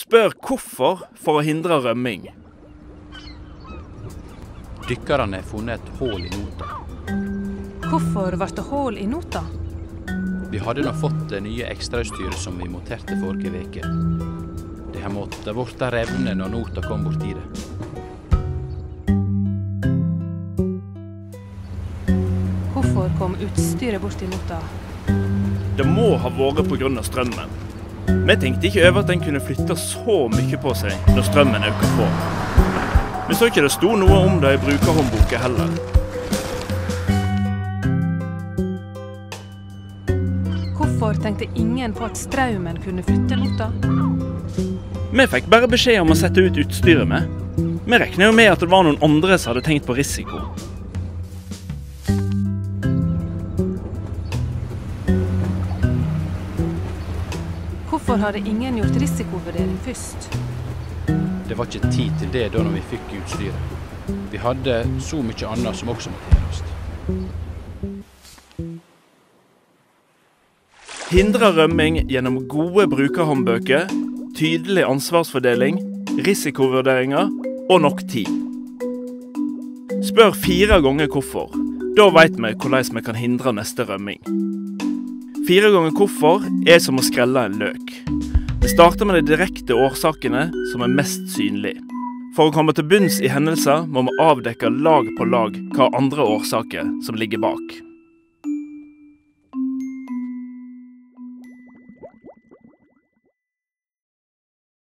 Spør hvorfor for å hindre rømming. Dykkerne har funnet et hål i nota. Hvorfor var det hål i nota? Vi hadde nå fått det nye ekstrautstyret som vi monterte forrige veke. Det har måttet vorte revne når nota kom bort i det. Hvorfor kom utstyret bort i nota? Det må ha vært på grunn av strømmen. Vi tenkte ikke over at den kunne flytte så mye på seg når strømmen øker på. Vi så ikke det sto noe om det i brukerhåndboka heller. Hvorfor tenkte ingen på at strømmen kunne flytte nota? Vi fikk bare beskjed om å sette ut utstyret med. Vi regner jo med at det var noen andre som hadde tenkt på risiko. Hvorfor hadde ingen gjort risikovurdering først? Det var ikke tid til det da når vi fikk utstyret. Vi hadde så mye annet som også måtte gjøres. Hindre rømming gjennom gode brukerhåndbøker, tydelig ansvarsfordeling, risikovurderinger og nok tid. Spør 4 ganger hvorfor. Da vet vi hvordan vi kan hindre neste rømming. 4 ganger hvorfor er som å skrelle en løk. Det starter med de direkte årsakene som er mest synlige. For å komme til bunns i hendelser må vi avdekke lag på lag hva andre årsaker som ligger bak.